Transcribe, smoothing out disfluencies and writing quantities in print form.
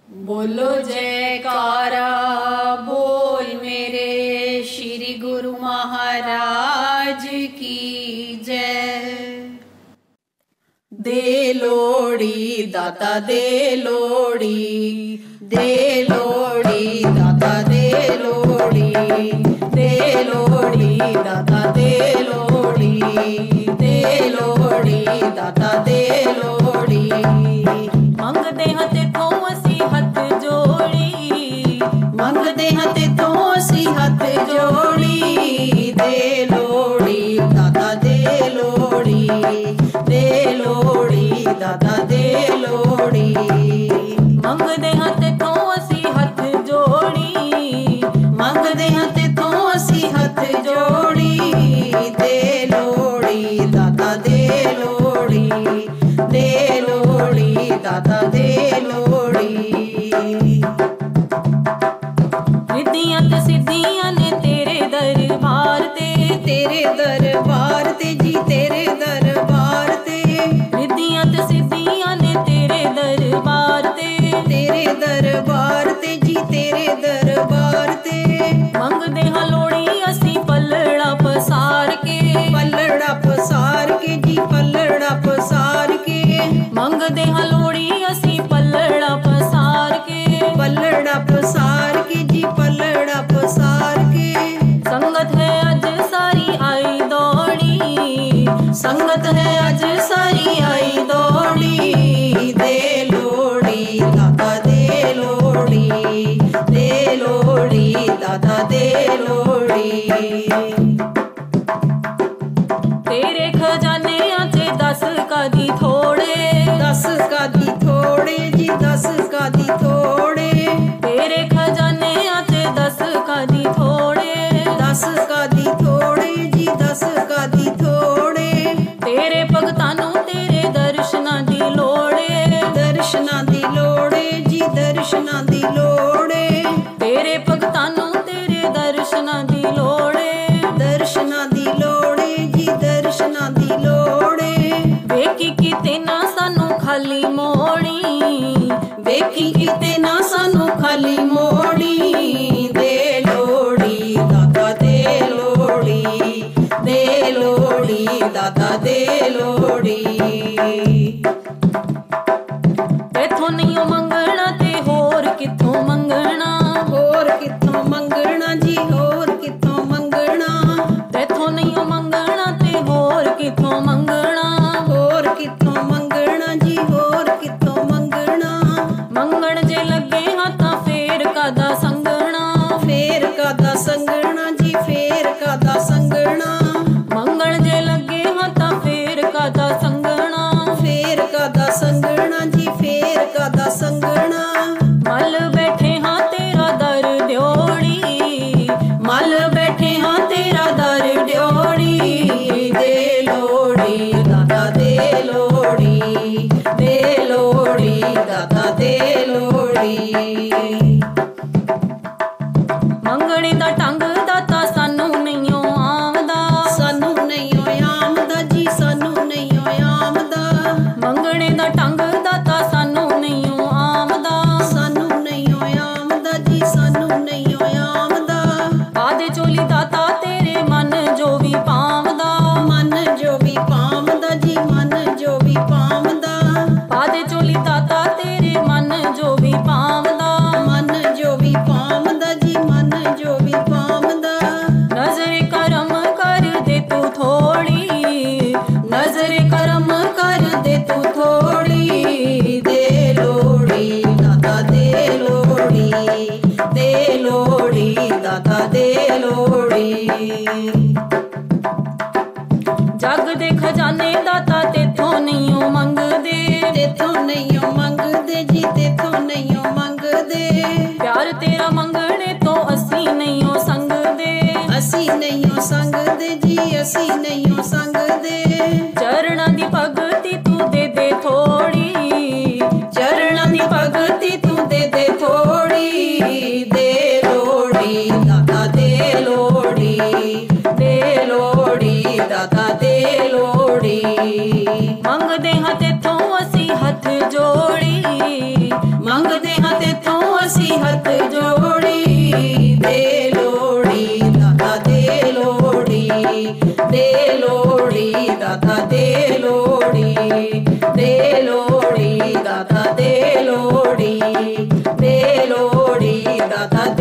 बोलो जयकारा बोल मेरे श्री गुरु महाराज की जय। दे लोड़ी दाता दे लोड़ी, दे लोड़ी दाता दे लोड़ी, दे लोड़ी दाता दे लोड़ी, दे लोड़ी दाता दे लोड़ी। मंगदे हां तेथों असीं हथ जोड़ी, मंगदे हां तेथों असीं हथ जोड़ी। दे लोड़ी दाता दे लोड़ी, दे लोड़ी दाता दे लोड़ी। मंगदे हां तेथों असीं हथ जोड़ी, मंगदे हां तेथों असीं हथ जोड़ी। दे लोड़ी दाता दे लोड़ी, दे लोड़ी दाता दे लोड़ी। रिद्धियां ते सिद्धियां ने तेरे दरबार ते, तेरे दरबार ते जी तेरे दरबार ते। रिद्धियां ते सिद्धियां ने तेरे दरबार ते, तेरे दरबार ते जी तेरे दरबार ते। मंगदे हां लोड़ी असीं पलड़ा पसार के, पलड़ा पसार के जी पलड़ा पसार के। मंगदे हां लोड़ी असीं पलड़ा पसार के, पलड़ा पसार के जी पलड़ा पसार के। संगत है अज सारी आई दौड़ी, संगत है अज सारी आई दौड़ी। दे लोड़ी दाता दे लोड़ी, दे लोड़ी दाता दे लोड़ी। तेरे खजाने च 10 कदी थोड़े, 10 कदी थोड़े जी 10 कदी थोड़े। तेरे खजाने च 10 कदी थोड़े, 10 कदी थोड़े जी 10 कदी थोड़े। तेरे भगतां नूं तेरे दर्शनां दी लोड़े, दर्शनां दी लोड़े जी दर्शनां दी लोड़े। तेरे भगतां नूं तेरे दर्शनां दी लोड़े, दर्शनां दी लोड़े जी दर्शनां दी लोड़े। वेखी किते ना सानू खाली मोड़ी, वेखी किते ना सानू खाली मोड़ी। दे लोड़ी दाता दे लोड़ी, दे लोड़ी दाता दे लोड़ी। तेथों नहीं मंगना ते होर किथों मंगना, होर किथों मंगना जी होर किथों मंगना। तेथों नहीं मंगना ते होर किथों मंगना, होर किथों मंगना जी होर किथों मंगना। मंगण जे लगे हां तां फेर कादा संगना, फेर कादा संगना जी फेर कादा संगना। मंगण जे लगे हां तां फेर कादा संगना, फेर कादा संगना जी फेर कादा संगना। मल बैठे हां तेरा दर ड्योड़ी, मल बैठे हाँ तेरा दर ड्योड़ी। दे लोड़ी दाता दे लोड़ी, दे लोड़ी दाता दे लोड़ी। मंगणे दा ढंग दाता सानू नहियों आमदा, सानू नहीं आमदा जी सानू नहीं आमदा। मंगणे दा ढंग दाता सानू नहियों आमदा, सानू नहीं आमदा जी सानू नहीं आमदा। आदे चोली दाता तेरे मन जो भी पावदा, मन जो भी पामदा जी मन जो भी पामदा। आदे चोली दाता तेरे मन जो भी पावदा, मन जो भी पामदा जी मन जो भी पामदा। नजर करम कर दे तू थोड़ी, नजर करम कर दे तू थोड़ी। दे लोड़ी दाता दे लोड़ी, दे लोड़ी दाता दे लोड़ी। जग दे खजाने दाता तेथों नहीं मंगदे, तेथों नहीं मंगदे जी तेथों नहीं मंगदे। प्यार तेरा मंगने तो असी नहीं संगदे, असी नहीं संगदे जी असी नहीं संगदे। चरणां दी भगती तू दे दे थोड़ी, चरणां दी भगती तू दे दे थोड़ी। दे लोड़ी दाता दे लोड़ी, दे लोड़ी दाता दे लोड़ी। मंगदे हां तेथों असी हथ जोड़ी, ਮੰਗਦੇ ਹਾਂ ਤੇਥੋਂ ਅਸੀਂ ਹੱਥ ਜੋੜੀ, ਦੇ ਲੋੜੀ ਦਾਤਾ ਦੇ ਲੋੜੀ, ਦੇ ਲੋੜੀ ਦਾਤਾ ਦੇ ਲੋੜੀ, ਦੇ ਲੋੜੀ ਦਾਤਾ ਦੇ ਲੋੜੀ, ਦੇ ਲੋੜੀ ਦਾਤਾ